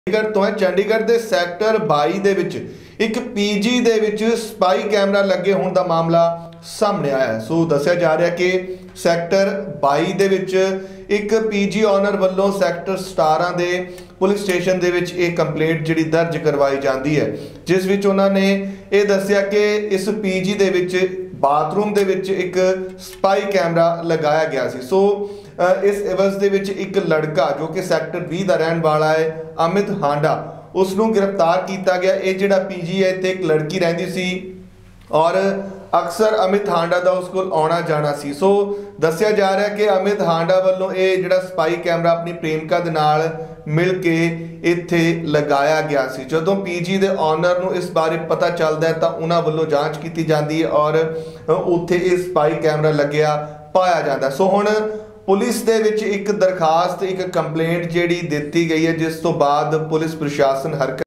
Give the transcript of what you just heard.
चंडीगढ़ तो है। चंडीगढ़ के सैक्टर 22 ਦੇ ਵਿੱਚ ਇੱਕ ਪੀਜੀ ਦੇ ਵਿੱਚ ਸਪਾਈ ਕੈਮਰਾ ਲੱਗੇ ਹੋਣ ਦਾ ਮਾਮਲਾ ਸਾਹਮਣੇ ਆਇਆ ਹੈ। ਸੋ ਦੱਸਿਆ ਜਾ ਰਿਹਾ ਕਿ ਸੈਕਟਰ 22 ਦੇ ਵਿੱਚ ਇੱਕ ਪੀਜੀ ਓਨਰ ਵੱਲੋਂ ਸੈਕਟਰ 17 ਦੇ ਪੁਲਿਸ ਸਟੇਸ਼ਨ ਦੇ ਵਿੱਚ ਇਹ ਕੰਪਲੇਂਟ ਜਿਹੜੀ ਦਰਜ ਕਰਵਾਈ ਜਾਂਦੀ ਹੈ, ਜਿਸ ਵਿੱਚ ਉਹਨਾਂ ਨੇ ਇਹ ਦੱਸਿਆ ਕਿ ਇਸ ਪੀਜੀ ਦੇ ਵਿੱਚ ਬਾਥਰੂਮ ਦੇ ਵਿੱਚ ਇੱਕ ਸਪਾਈ ਕੈਮਰਾ लगाया गया सी। सो इस एवज ਦੇ ਵਿੱਚ ਇੱਕ ਲੜਕਾ ਜੋ ਕਿ ਸੈਕਟਰ 20 ਦਾ ਰਹਿਣ ਵਾਲਾ ਹੈ ਅਮਿਤ ਹਾਂਡਾ, ਉਸ ਨੂੰ गिरफ्तार किया गया। ਇਹ ਜਿਹੜਾ ਪੀਜੀ ਹੈ ਇੱਥੇ ਇੱਕ ਲੜਕੀ ਰਹਿੰਦੀ ਸੀ और अक्सर अमित हांडा का उस कोल आना जाना सी। सो दस्सिया जा रहा है कि अमित हांडा वालों ये जिहड़ा स्पाई कैमरा अपनी प्रेमिका दे नाल मिल के इत्थे लगाया गया सी। जदों पीजी दे ऑनर नूं इस बारे पता चलता है तो उन्हां वालों जांच की जाती है और उत्थे ये स्पाई कैमरा लग्या पाया जाता। सो हुण पुलिस दे विच एक दरखास्त एक कंप्लेंट जिहड़ी दित्ती गई है, जिस तो बाद पुलिस प्रशासन हरकत